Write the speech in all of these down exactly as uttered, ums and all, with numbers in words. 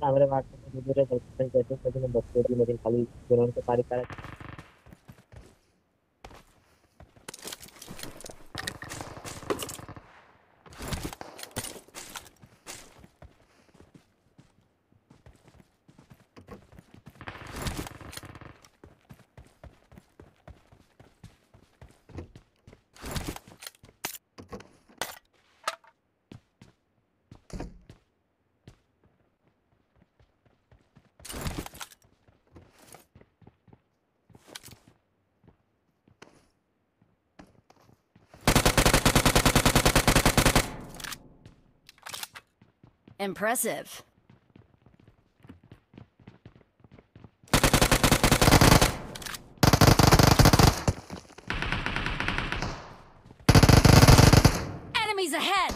हमारे वार्ड में मुझे जैसे जैसे सभी ने बच्चे भी लेकिन खाली उन्होंने तो पारी पारा Impressive. Enemies ahead!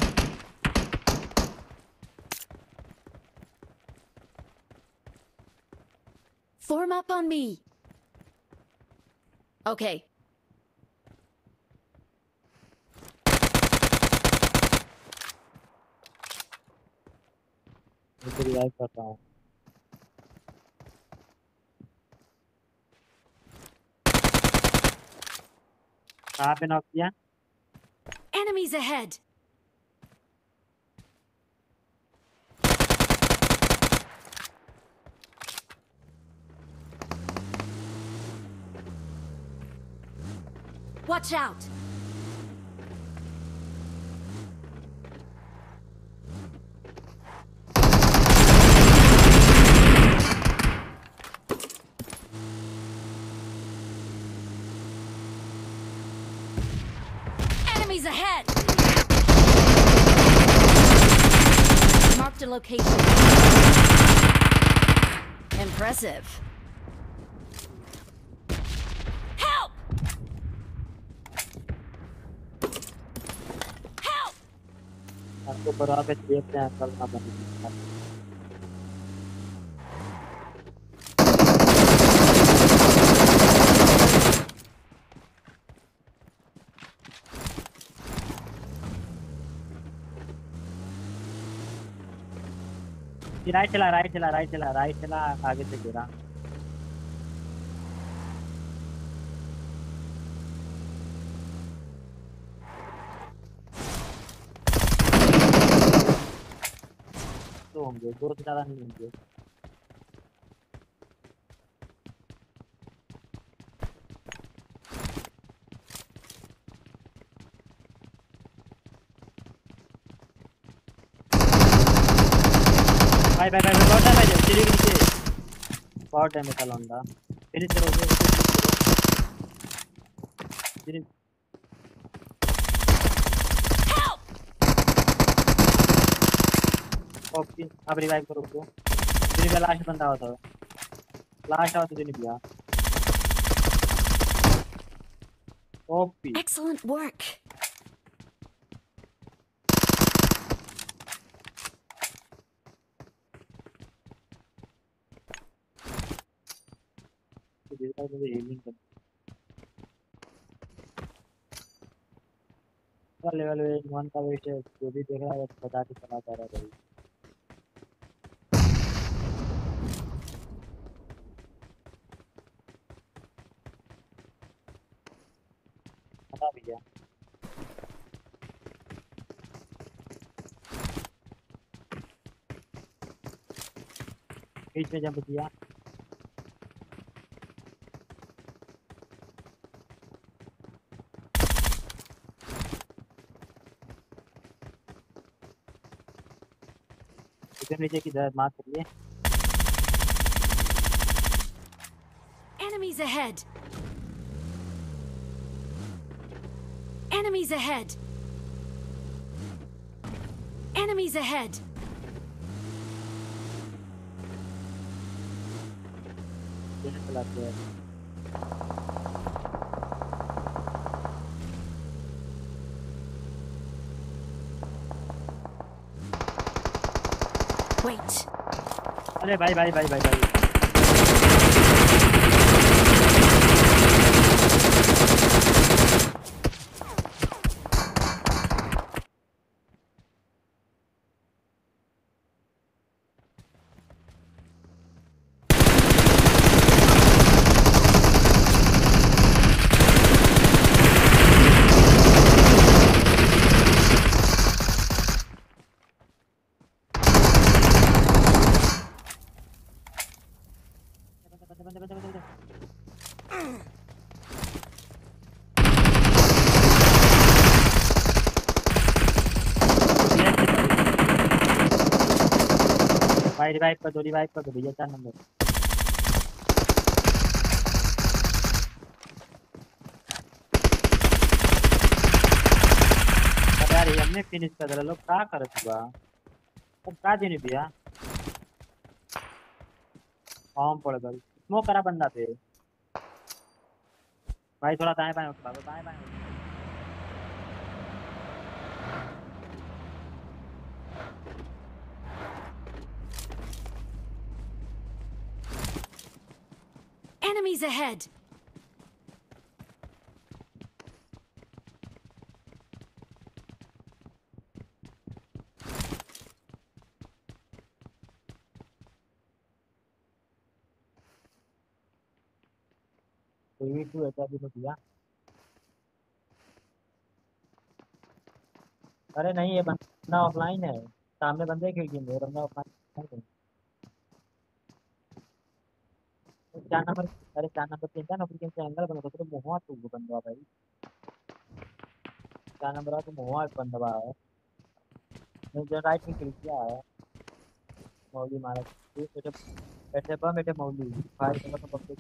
Form up on me. Okay. मुझे रिवाइव करता हूँ। कहाँ पे नॉक किया? Enemies ahead! Watch out! Enemies ahead! Marked a location. Impressive. Help! Help! आपको बराबर पे देखते हैं कल ना बने। राइट चला राइट चला राइट चला राइट चला आगे से गिरा। दो होंगे, दो से ज्यादा नहीं होंगे। भाई भाई भाई बहुत टाइम है सीढ़ी के नीचे बहुत टाइम है चलाऊंगा फिनिश करो सीढ़ी ओके अब रिवाइव करो उसको सीढ़ी पे लास्ट बंदा होता है लास्ट आओ तो नहीं दिया ओपी Excellent work. मुझे हीलिंग कर लेवल वन का वेस्ट है जो भी देख रहा है बता के चला जा रहा है बता भैया बीच में जंप किया नीचे की तरफ मार करिए Enemies ahead. Enemies ahead. Enemies ahead. ये चलाते हैं Wait. अरे भाई भाई भाई भाई भाई बंदे बंदे बंदे बंदे भाई रिवाइव कर दो रिवाइव कर दो भैया चार नंबर अब यार ये हमने फिनिश कर दिया लोग क्या करत बा अब का देने भैया फॉर्म पड़ गई स्मोक करा बंदा पे भाई थोड़ा दाएं बाएं उठ बाबा दाएं बाएं उठ Enemies ahead! तो ये टू ऐसा भी तो भैया अरे नहीं ये बंदा ऑफलाइन है सामने बंदे खेल गेम है बंदा ऑफलाइन है चार नंबर अरे चार नंबर तीन था नंबर तीन से एंगल बना तो मुंह तू बंदा भाई चार नंबर तो मुंह बंदा है मैं जो राइट में क्लिक किया है मौली मारा बेटे बैठे पर बेटे मौली भाई चलो तो पब्लिक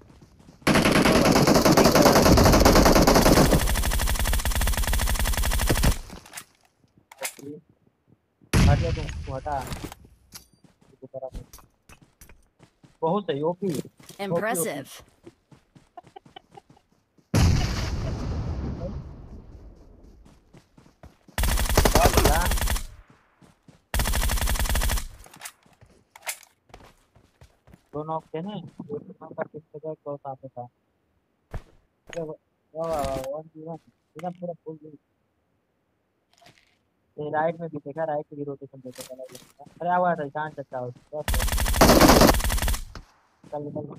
हटिया तुम हटा बहुत सही ओपी Impressive. दो नॉक थे ना दो नॉक का किस जगह क्रॉस आता था अरे वाह वाह वाह वन वन एकदम पूरा फुल ये राइट में भी देखा राइट की रोटेशन देखा चला गया अरे आवाज है चांस अच्छा हो चल निकल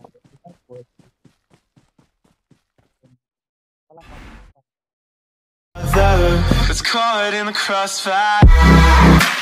It's caught in the crossfire.